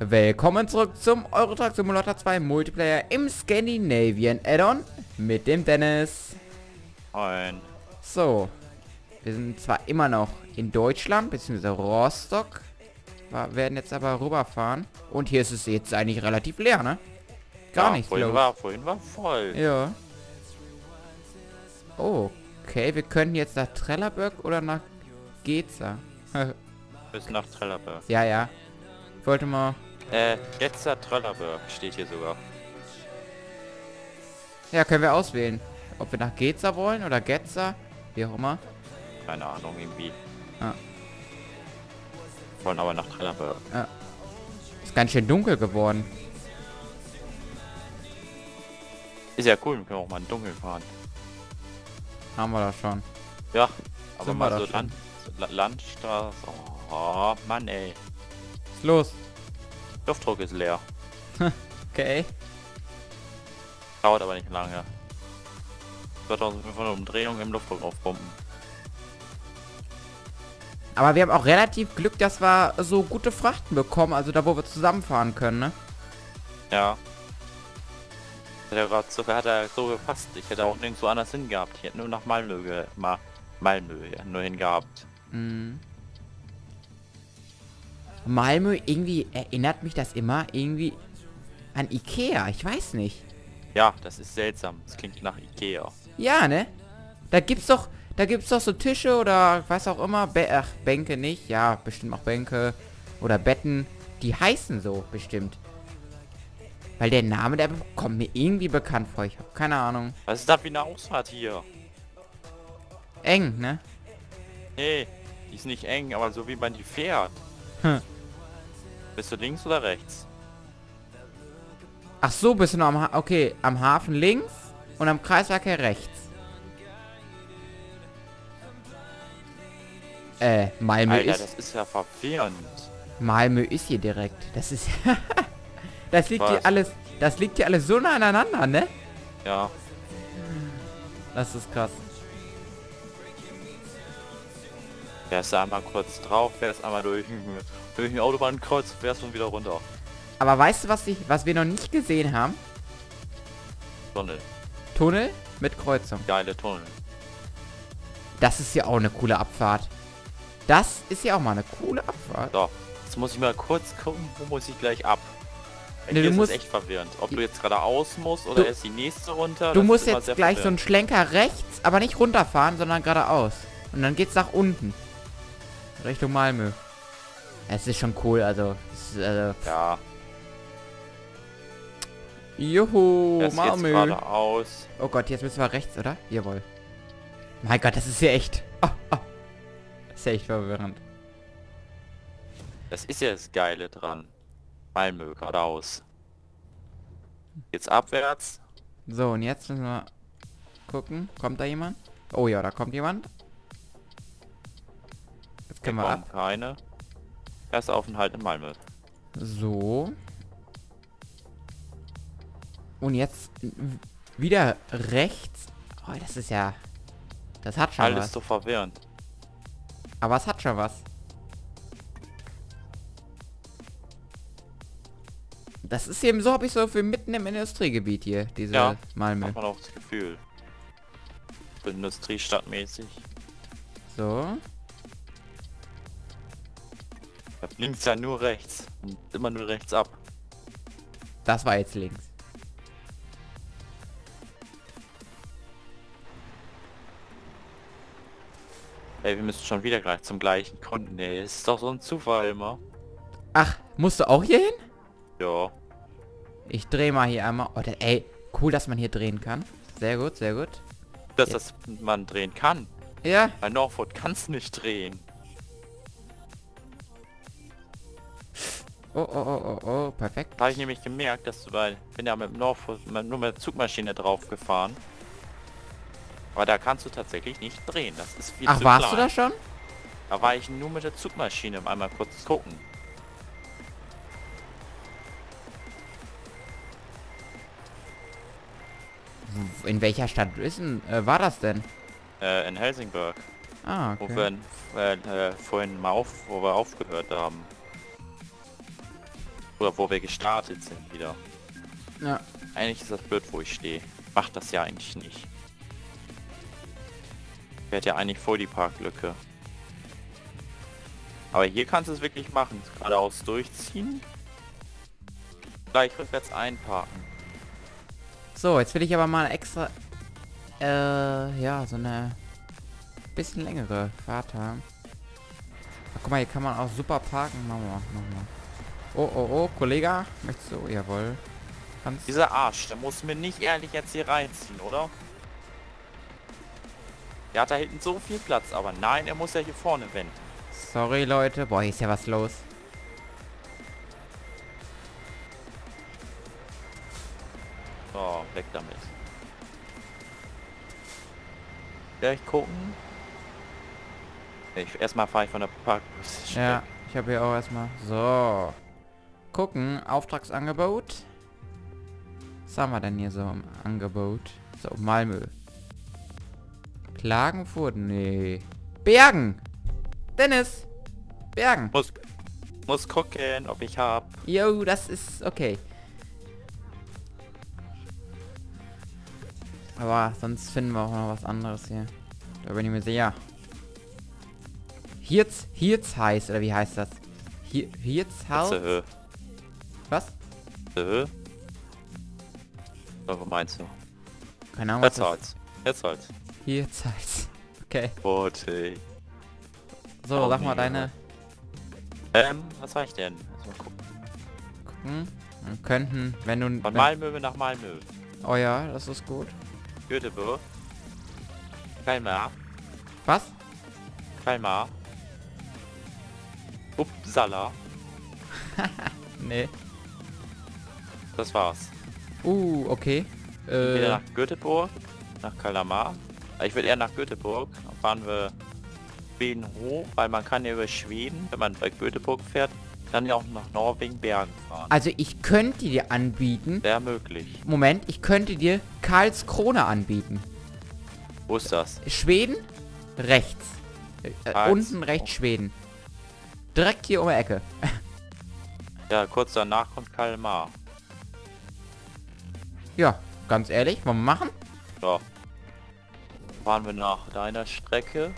Willkommen zurück zum Euro Truck Simulator 2 Multiplayer im Scandinavian Add-on mit dem Dennis. Moin. So, wir sind zwar immer noch in Deutschland, beziehungsweise Rostock, werden jetzt aber rüberfahren. Und hier ist es jetzt eigentlich relativ leer, ne? Gar nichts los. Vorhin war voll. Ja. Oh, okay, wir können jetzt nach Trelleborg oder nach Geza. Bis nach Trelleborg. Ja, ja. Ich wollte mal... Jetzt Trelleborg steht hier sogar. Ja, können wir auswählen. Ob wir nach Geza wollen oder Getza. Wie auch immer. Keine Ahnung, irgendwie. Ja. Wollen aber nach Trelleborg. Ja. Ist ganz schön dunkel geworden. Ist ja cool, wir können auch mal in Dunkeln fahren. Haben wir das schon. Ja, aber Sind mal wir so doch Landstraße. Oh, Mann ey. Was ist los? Luftdruck ist leer. Okay. Dauert aber nicht lange. 2500 Umdrehungen im Luftdruck aufpumpen. Aber wir haben auch relativ Glück, dass wir so gute Frachten bekommen. Also da, wo wir zusammenfahren können, ne? Ja. Hat er so gepasst. Ich hätte auch nirgendwo anders hingehabt. Ich hätte nur nach Malmö nur hingehabt. Mhm. Malmö, irgendwie erinnert mich das immer irgendwie an Ikea. Ich weiß nicht. Ja, das ist seltsam. Das klingt nach Ikea. Ja, ne? Da gibt's doch so Tische oder was auch immer. Bänke nicht. Ja, bestimmt auch Bänke oder Betten. Die heißen so bestimmt. Weil der Name, der kommt mir irgendwie bekannt vor. Ich habe keine Ahnung. Was ist das wie eine Ausfahrt hier? Eng, ne? Nee, die ist nicht eng, aber so wie man die fährt. Hm. Bist du links oder rechts? Ach so, bist du noch am okay, am Hafen links und am Kreisverkehr rechts. Malmö Alter, ist... das ist ja verwirrend. Malmö ist hier direkt. Das ist... das liegt hier Was? alles... Das liegt hier alles so nah aneinander, ne? Ja. Das ist krass. Fährst du einmal kurz drauf, fährst einmal durch ein Autobahnkreuz, fährst und wieder runter. Aber weißt du, was wir noch nicht gesehen haben? Tunnel. Tunnel mit Kreuzung. Geile Tunnel. Das ist ja auch eine coole Abfahrt. Das ist ja auch mal eine coole Abfahrt. So, jetzt muss ich mal kurz gucken, wo muss ich gleich ab. Ne, Hier du ist musst... es echt verwirrend. Ob du jetzt geradeaus musst oder Du- erst die nächste runter. Du das musst ist immer jetzt sehr gleich so verwirrend. einen Schlenker rechts, aber nicht runterfahren, sondern geradeaus. Und dann geht's nach unten. Richtung Malmö. Es ist schon cool, also... Ja, Juhu, erst jetzt Malmö. geradeaus. Oh Gott, jetzt müssen wir rechts, oder? Jawohl. Mein Gott, das ist ja echt... Das ist ja echt verwirrend. Das ist ja das Geile dran. Malmö geradeaus. Jetzt abwärts. So, und jetzt müssen wir gucken. Kommt da jemand? Oh ja, da kommt jemand. Jetzt können wir kommen ab. keine. Erster Aufenthalt in Malmö. So. Und jetzt wieder rechts. Oh, das ist ja... Das hat schon Alles was. so verwirrend. Aber es hat schon was. Das ist eben so, habe ich so für mitten im Industriegebiet hier, diese Ja, Malmö. Hat man auch das Gefühl. So Industriestadtmäßig. So. Da links ja nur rechts. Und immer nur rechts ab. Das war jetzt links. Ey, wir müssen schon wieder gleich zum gleichen Kunden. Ey, es ist doch so ein Zufall immer. Ach, musst du auch hier hin? Ja. Ich drehe mal hier einmal. Oh, ey, cool, dass man hier drehen kann. Sehr gut, sehr gut. Dass man drehen kann. Ja, Bei Northwood kannst du nicht drehen. oh, perfekt. Da habe ich nämlich gemerkt, dass du bin ja mit dem Northwood nur mit der Zugmaschine drauf gefahren. Aber da kannst du tatsächlich nicht drehen. Das ist viel Ach, zu warst du klein. da schon? Da war ich nur mit der Zugmaschine einmal kurz gucken. In welcher Stadt war das denn? In Helsingborg. Ah, Wo okay. wir vorhin mal wo wir aufgehört haben. Oder wo wir gestartet sind wieder. Ja. Eigentlich ist das blöd, wo ich stehe. Macht das ja eigentlich nicht. Fährt ja eigentlich vor die Parklücke. Aber hier kannst du es wirklich machen. Geradeaus durchziehen. Gleich rückwärts einparken. So, jetzt will ich aber mal extra, ja, so eine bisschen längere Fahrt haben. Ach, guck mal, hier kann man auch super parken. Machen wir, machen wir. Oh, Kollege, möchtest du? Jawohl. Kannst. Dieser Arsch, der muss mir nicht ehrlich jetzt hier reinziehen, oder? Der hat da hinten so viel Platz, aber nein, er muss ja hier vorne wenden. Sorry, Leute. Boah, hier ist ja was los. So, weg damit. Gleich gucken. Erstmal fahre ich von der Parkposition. Ja, ich habe hier auch erstmal. So. Gucken, Auftragsangebot. Was haben wir denn hier so im Angebot? So, Malmö. Klagenfurt? Nee. Bergen! Dennis! Bergen! Muss gucken, ob ich hab. Jo, das ist okay. Aber sonst finden wir auch noch was anderes hier. Da bin ich mir sicher. Hirz heißt, oder wie heißt das? Hirzhaus? Was? So, was meinst du? Keine Ahnung, was das Jetzt halt. Hirzhaus. Okay. Bote. So, Oh, sag mal nee, deine... Was war ich denn? Mal gucken. Gucken. Wir könnten, wenn du... Von Malmö nach Malmö. Oh ja, das ist gut. Göteborg. Kalmar. Was? Kalmar. Uppsala. Nee. Das war's. Okay. Wieder nach Göteborg. Nach Kalmar. Ich will eher nach Göteborg. Dann fahren wir Schweden hoch, weil man kann ja über Schweden, wenn man bei Göteborg fährt, dann ja auch nach Norwegen Bergen fahren. Also ich könnte dir anbieten... Wäre möglich. Moment, ich könnte dir Karlskrona anbieten. Wo ist das? Schweden, rechts. Unten rechts Oh. Schweden. Direkt hier um die Ecke. Ja, kurz danach kommt Kalmar. Ja, ganz ehrlich, wollen wir machen? So. Fahren wir nach deiner Strecke.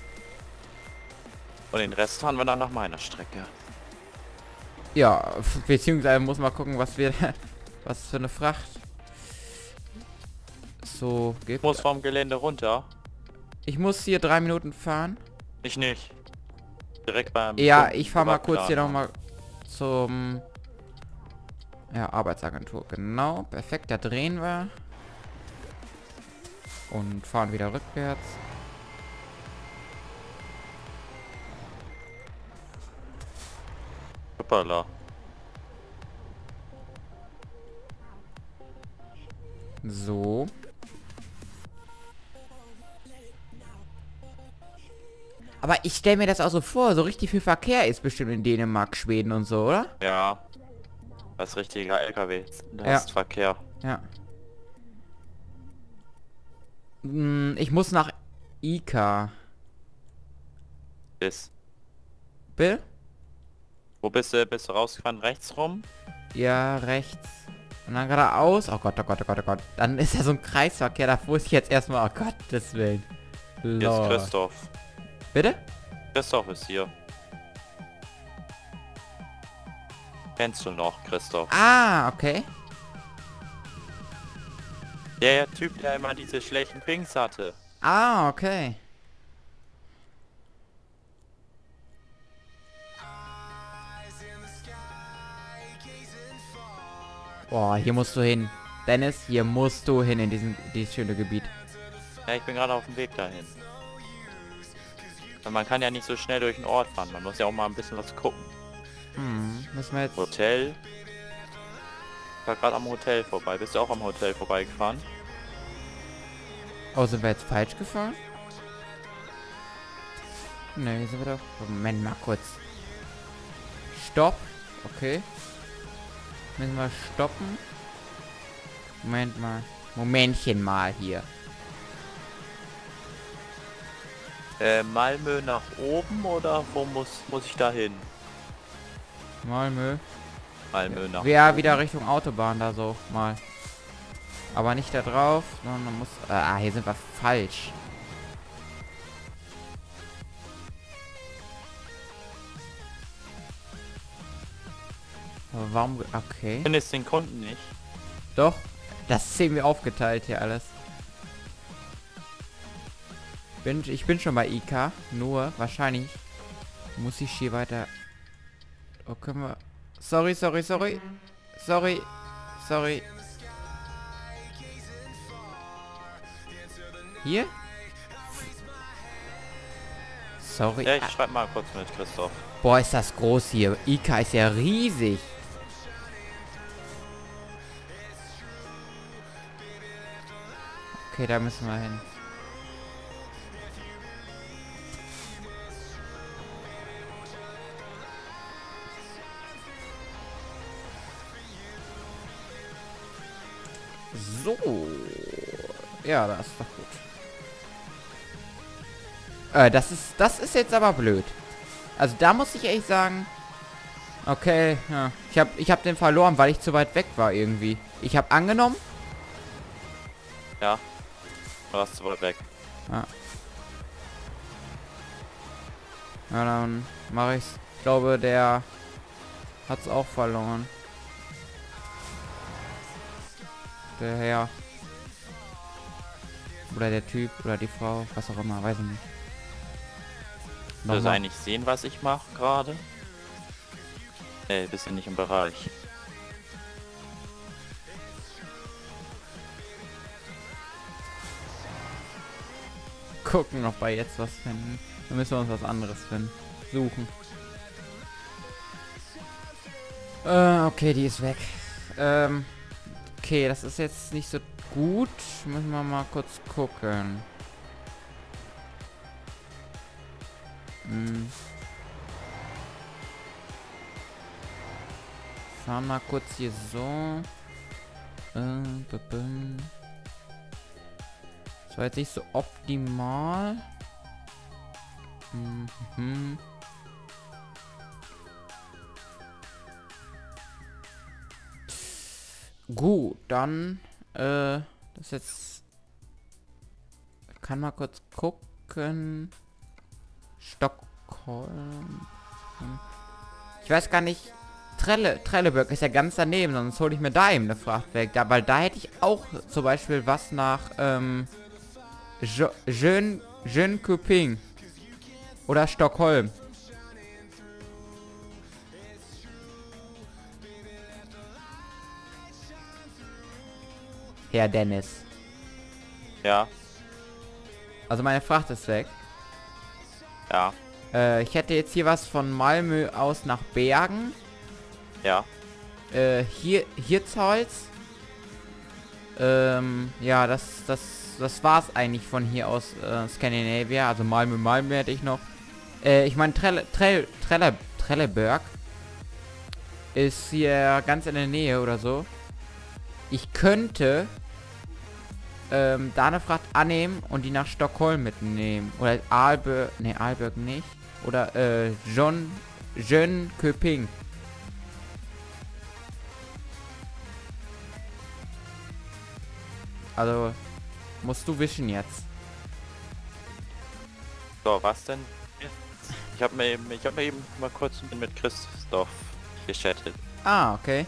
Und den Rest fahren wir dann nach meiner Strecke. Ja, beziehungsweise muss mal gucken, was wir... was für eine Fracht... so Ich gibt. muss vom Gelände runter. Ich muss hier 3 Minuten fahren. Ich nicht. Direkt beim... Ja, Kunden ich fahre mal kurz hier Überplan. nochmal zum... ja, Arbeitsagentur. Genau, perfekt, da drehen wir. Und fahren wieder rückwärts. Hoppala. So. Aber ich stelle mir das auch so vor, so richtig viel Verkehr ist bestimmt in Dänemark, Schweden und so, oder? Ja. Das ist richtiger LKW. Da Ja. ist Verkehr. Ja. Ich muss nach Ika. Bill? Wo bist du? Bist du rausgefahren? Rechts rum? Ja, rechts. Und dann geradeaus. Oh Gott, oh Gott, oh Gott, oh Gott. Dann ist ja so ein Kreisverkehr, da muss ich jetzt erstmal... Oh Gottes Willen. Hier ist Lord. Christoph. Bitte? Christoph ist hier. Kennst du noch, Christoph? Ah, okay. Der Typ, der immer diese schlechten Pings hatte. Ah, okay. Boah, hier musst du hin. Dennis, hier musst du hin in dieses schöne Gebiet. Ja, ich bin gerade auf dem Weg dahin. Und man kann ja nicht so schnell durch den Ort fahren. Man muss ja auch mal ein bisschen was gucken. Müssen wir jetzt... Hotel. Ich war gerade am Hotel vorbei. Bist du auch am Hotel vorbeigefahren? Oh, sind wir jetzt falsch gefahren? Ne, sind wir doch... Moment mal kurz. Stopp. Okay. Müssen wir stoppen. Moment mal. Momentchen mal hier. Malmö nach oben oder wo muss ich da hin? Malmö. Malmö nach. Ja, wieder Richtung Autobahn da so mal. Aber nicht da drauf, sondern man muss... hier sind wir falsch. Aber warum... Okay. Ich finde es den Kunden nicht. Doch. Das ist irgendwie aufgeteilt hier alles. Ich bin schon bei IK. Nur, wahrscheinlich muss ich hier weiter... Oh, können wir... Sorry. Hier? Sorry. Ja, ich schreibe mal kurz mit Christoph. Boah, ist das groß hier. IK ist ja riesig. Okay, da müssen wir hin. So. Ja, das ist doch gut. Das ist jetzt aber blöd. Also da muss ich echt sagen... Okay, ja. Ich hab den verloren, weil ich zu weit weg war irgendwie. Ich habe angenommen. Ja. Du warst zu weit weg. Ja. Ja, dann mache ich's. Ich glaube, der hat's auch verloren. Der Herr. Oder der Typ oder die Frau, was auch immer, weiß ich nicht. Willst du eigentlich sehen, was ich mache gerade? Bist du nicht im Bereich. Gucken, ob wir jetzt was finden. Dann müssen wir uns was anderes finden. Suchen. Okay, die ist weg. Okay, das ist jetzt nicht so gut. Müssen wir mal kurz gucken. Fahren mal kurz hier so. Das war jetzt nicht so optimal. Gut, dann das jetzt kann mal kurz gucken. Stockholm. Ich weiß gar nicht. Trelleborg ist ja ganz daneben, sonst hole ich mir da eben eine Fracht weg. Da, weil da hätte ich auch zum Beispiel was nach Jönköping oder Stockholm. Herr Dennis. Ja. Also meine Fracht ist weg. Ja. Ich hätte jetzt hier was von Malmö aus nach Bergen. Ja. Hirtshals. Ja, das war's eigentlich von hier aus Scandinavia. Also Malmö hätte ich noch. Ich meine Trelleborg ist hier ganz in der Nähe oder so. Ich könnte da eine Fracht annehmen und die nach Stockholm mitnehmen. Oder Aalborg, ne, Aalborg nicht. Oder Jönköping. Also musst du wischen jetzt. So, was denn jetzt? Ich habe mir eben mal kurz mit Christoph gechattet. Ah, okay.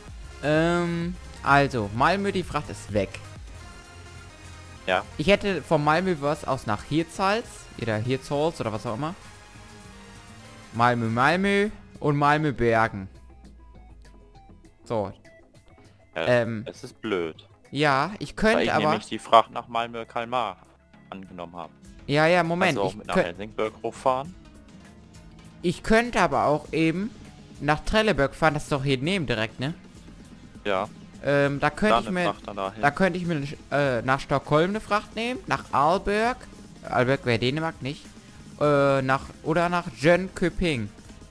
Also, Malmö, die Fracht ist weg. Ja. Ich hätte von Malmö was aus nach Hirtshals. Oder Hirtshals oder was auch immer. Malmö und Malmö Bergen. So. Ja, es ist blöd. Ja, ich Weil könnte ich aber... nämlich die Fracht nach Malmö Kalmar angenommen habe. Ja, Moment. Also auch mit nach Helsingborg hochfahren. Ich könnte aber auch eben nach Trelleborg fahren. Das ist doch hier neben direkt, ne? Ja. Da könnte ich mir nach Stockholm eine Fracht nehmen, nach Aalborg. Aalborg wäre Dänemark nicht. Nach Jönköping.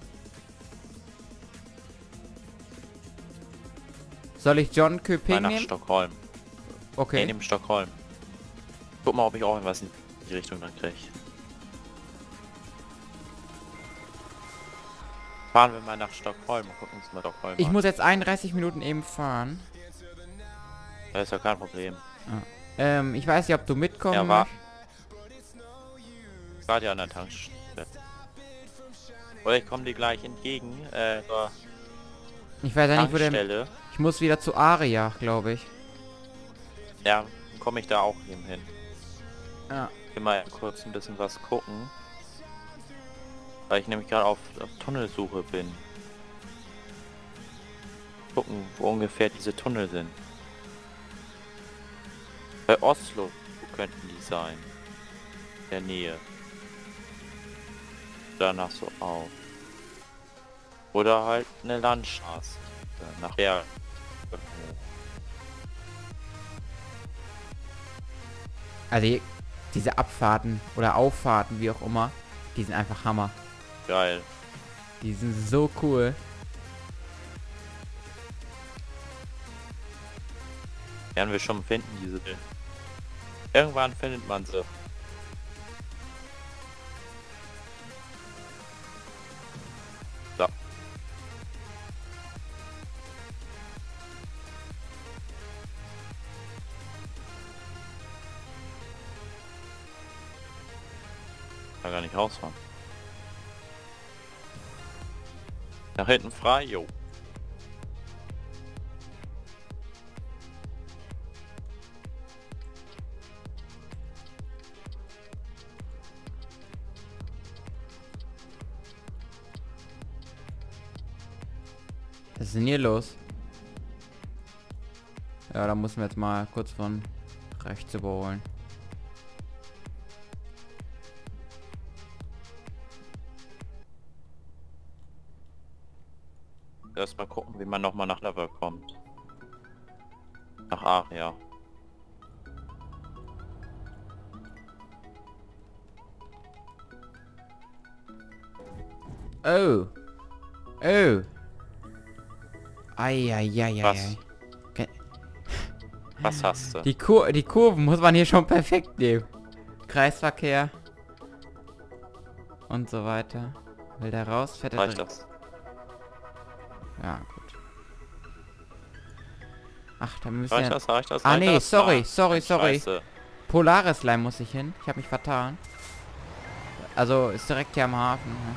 Soll ich Jönköping nach nehmen? Stockholm. Okay. Nee, neben Stockholm. Guck mal, ob ich auch was in die Richtung dann kriege. Fahren wir mal nach Stockholm und gucken uns mal Stockholm Ich an. muss jetzt 31 Minuten eben fahren. Das ist ja kein Problem. Ich weiß nicht, ob du mitkommen Ja, war. möchtest. Ich war ja an der Tankstelle. Oder ich komme dir gleich entgegen. Zur Ich weiß ja nicht, wo der... Tankstelle. Ich muss wieder zu Aria, glaube ich. Ja, komme ich da auch eben hin. Ja. Ich will mal kurz ein bisschen was gucken. Weil ich nämlich gerade auf Tunnelsuche bin. Gucken, wo ungefähr diese Tunnel sind. Bei Oslo könnten die sein. In der Nähe. Danach so auf. Oder halt eine Landstraße. Nach der. Also diese Abfahrten oder Auffahrten, wie auch immer, die sind einfach Hammer. Geil. Die sind so cool. Werden wir schon finden, diese. Irgendwann findet man sie. So. Kann gar nicht rausfahren. Nach hinten frei, jo. Was ist denn hier los? Ja, da müssen wir jetzt mal kurz von rechts überholen. Erstmal gucken, wie man nochmal nach Level kommt. Nach Aria. Oh. Oh. Eieieiei. Was? Was hast du? Die Kurven muss man hier schon perfekt nehmen. Kreisverkehr. Und so weiter. Will der raus? Fährt er Reicht direkt- das? Ja, gut. Ach, da müssen Reicht wir... das? Reicht das? Ah, Reicht nee, das? sorry, Ah, sorry. Scheiße. Polaris Line muss ich hin. Ich habe mich vertan. Also, ist direkt hier am Hafen. Ne?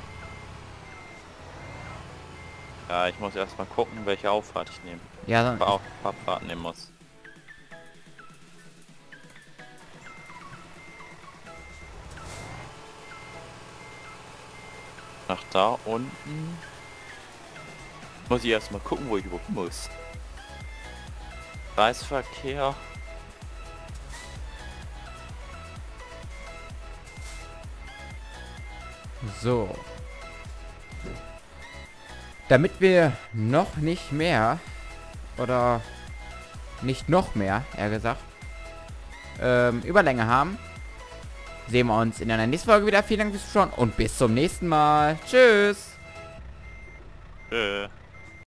Ja, ich muss erstmal gucken, welche Auffahrt ich nehme. Ja, Aber auch Abfahrt nehmen muss. Nach da unten. Muss ich erstmal gucken, wo ich überhaupt muss. Kreisverkehr. so. Damit wir noch nicht mehr, oder nicht noch mehr, eher gesagt, Überlänge haben, sehen wir uns in der nächsten Folge wieder. Vielen Dank fürs Zuschauen und bis zum nächsten Mal. Tschüss. Tschö.